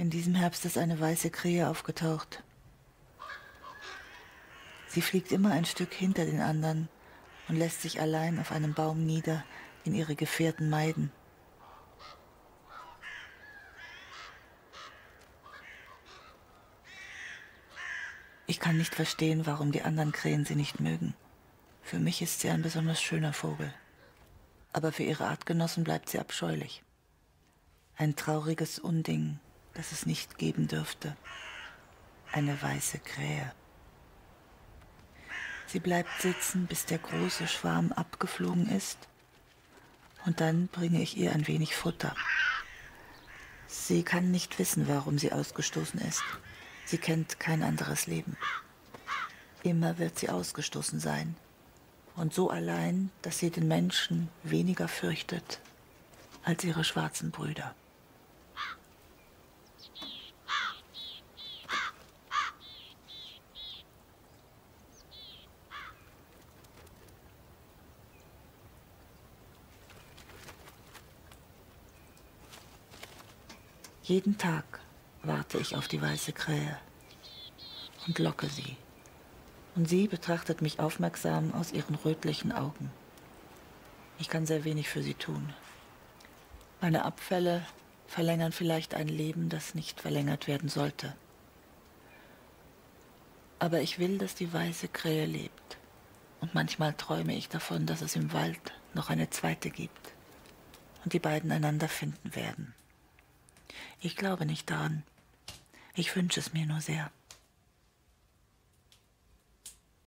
In diesem Herbst ist eine weiße Krähe aufgetaucht. Sie fliegt immer ein Stück hinter den anderen und lässt sich allein auf einem Baum nieder, den ihre Gefährten meiden. Ich kann nicht verstehen, warum die anderen Krähen sie nicht mögen. Für mich ist sie ein besonders schöner Vogel. Aber für ihre Artgenossen bleibt sie abscheulich. Ein trauriges Unding, das es nicht geben dürfte. Eine weiße Krähe. Sie bleibt sitzen, bis der große Schwarm abgeflogen ist. Und dann bringe ich ihr ein wenig Futter. Sie kann nicht wissen, warum sie ausgestoßen ist. Sie kennt kein anderes Leben. Immer wird sie ausgestoßen sein. Und so allein, dass sie den Menschen weniger fürchtet als ihre schwarzen Brüder. Jeden Tag warte ich auf die weiße Krähe und locke sie. Und sie betrachtet mich aufmerksam aus ihren rötlichen Augen. Ich kann sehr wenig für sie tun. Meine Abfälle verlängern vielleicht ein Leben, das nicht verlängert werden sollte. Aber ich will, dass die weiße Krähe lebt. Und manchmal träume ich davon, dass es im Wald noch eine zweite gibt und die beiden einander finden werden. Ich glaube nicht daran. Ich wünsche es mir nur sehr.